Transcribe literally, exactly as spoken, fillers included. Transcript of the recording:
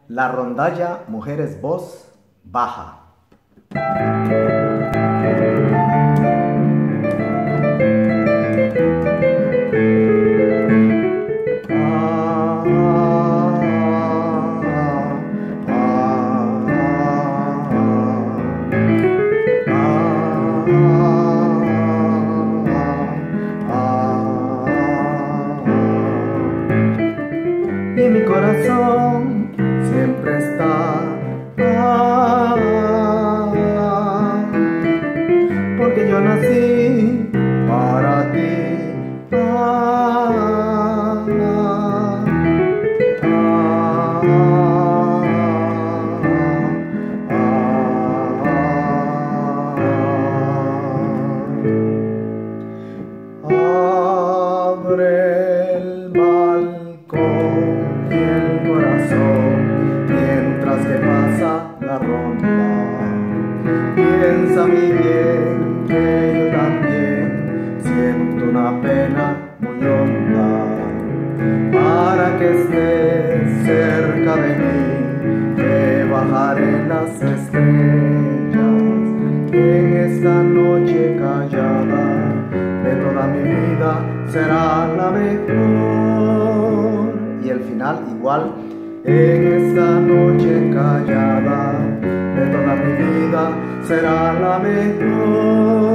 La rondalla Mujeres Voz Baja. Y mi corazón siempre está, ah, porque yo nací para ti. Ah, ah, ah, abre el balcón y el corazón mientras que pasa la ronda. Piensa mi bien que yo también siento una pena muy honda. Para que estés cerca de mí, te bajaré las estrellas en esta noche callada. De toda mi vida será la mejor. Y el final igual. En esta noche callada, de toda mi vida será la mejor.